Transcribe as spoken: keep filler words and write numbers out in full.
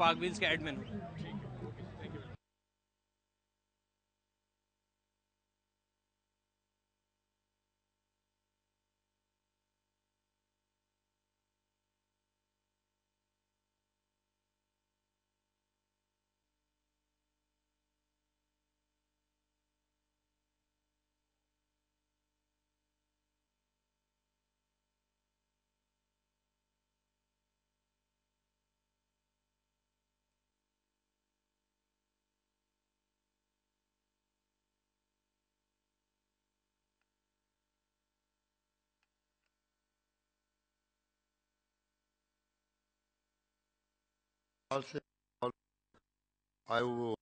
Park wheels के admin हूँ। Also, I will